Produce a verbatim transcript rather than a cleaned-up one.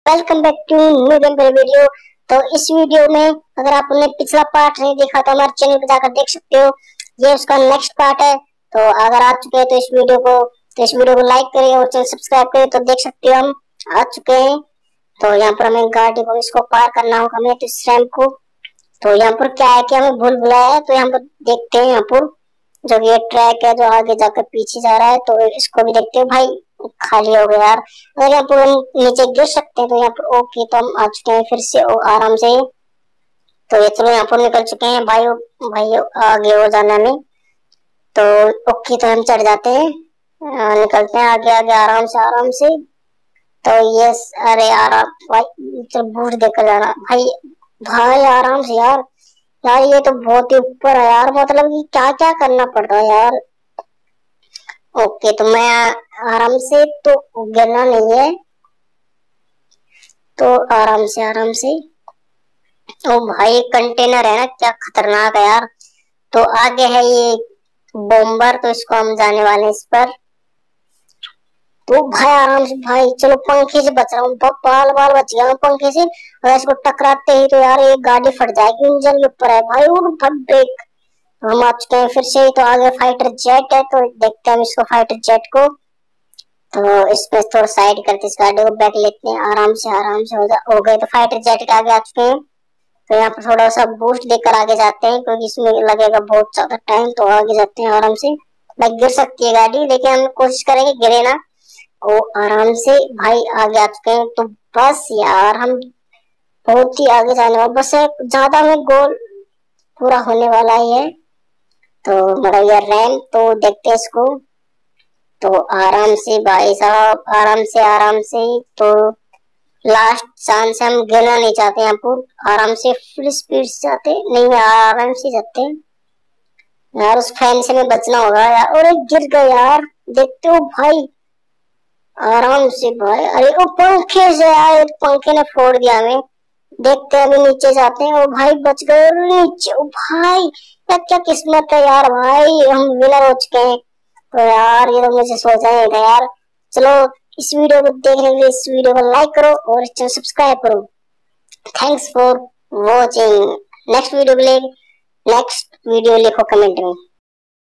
Welcome back to new game play video. तो इस video में अगर आपने पिछला पार्ट नहीं देखा तो हमारे चैनल पे जाकर देख सकते हो। ये उसका नेक्स्ट पार्ट है। तो अगर आ चुके हैं तो इस वीडियो को तो इस वीडियो को लाइक करिए और चैनल सब्सक्राइब करिए। तो देख सकते हो हम आ चुके हैं। तो यहाँ पर हमें गाड़ी को इसको पार करना होगा हमें तो इस रैंप को। तो यहाँ पर क्या है कि हमें भूल भुलाया है। तो यहाँ पर देखते हैं, यहाँ पर जो ये ट्रैक है जो आगे जाकर पीछे जा रहा है तो इसको भी देखते हैं। भाई खाली हो गया यार। अगर यहाँ पर हम नीचे गिर सकते हैं तो यहाँ पर ओके। तो हम आ चुके हैं फिर से आराम से। तो ये चलो यहाँ पर निकल चुके हैं भाई भाई आगे हो जाना नहीं। तो ओके तो हम चढ़ जाते हैं, आ, निकलते हैं आगे आगे आराम से आराम से। तो ये अरे यार भाई चलो बूट देकर जाना भाई भाई आराम से यार। यार ये तो बहुत ही ऊपर है यार, मतलब कि क्या क्या करना पड़ता है यार। ओके तो मैं आराम से, तो गिरना नहीं है तो आराम से आराम से। ओ भाई कंटेनर है ना, क्या खतरनाक है यार। तो आगे है ये बॉम्बर, तो इसको हम जाने वाले हैं इस पर। तो भाई आराम से भाई चलो पंखे से बच रहा हूँ, बाल बाल बच गया हूँ पंखे से। अगर इसको टकराते ही तो यार ये गाड़ी फट जाएगी, इंजन के ऊपर है भाई। और ब्रेक हम आ चुके हैं फिर से। तो आगे फाइटर जेट है, तो देखते हैं हम इसको फाइटर जेट को। तो इसमें थोड़ा साइड करते इस गाड़ी को, बैक लेते हैं आराम से आराम से। हो गए तो फाइटर जेट के आगे आ चुके हैं। तो यहाँ पर थोड़ा सा बूस्ट देकर आगे जाते हैं क्योंकि इसमें लगेगा बहुत ज्यादा टाइम। तो आगे जाते हैं आराम से। लाइक गिर सकती है गाड़ी लेकिन हम कोशिश करेंगे गिरे ना। ओ आराम से भाई आगे आ चुके हैं। तो बस यार हम बहुत ही आगे जाने वाले, बस है ज्यादा में गोल पूरा होने वाला ही है। तो मतलब ये रैम तो देखते हैं इसको। तो आराम से भाई साहब आराम से आराम से। तो लास्ट चांस हम गिरना नहीं चाहते, यहाँ पर आराम से फुल स्पीड से जाते नहीं, आराम से जाते हैं यार। उस फैन से में बचना होगा यार। और एक गिर गया यार, देखते हो भाई आराम से भाई। अरे वो पंखे से यार, पंखे ने फोड़ दिया हमें। देखते हैं अभी नीचे जाते हैं। ओ भाई बच गए नीचे। ओ भाई यार क्या किस्मत है यार, भाई हम विनर हो चुके हैं। तो यार ये तो मुझे सोचा नहीं था यार। चलो इस वीडियो को देखने के लिए इस वीडियो को लाइक करो और चैनल सब्सक्राइब करो। Thanks for watching. Next video के लिए नेक्स्ट वीडियो लिखो कमेंट में।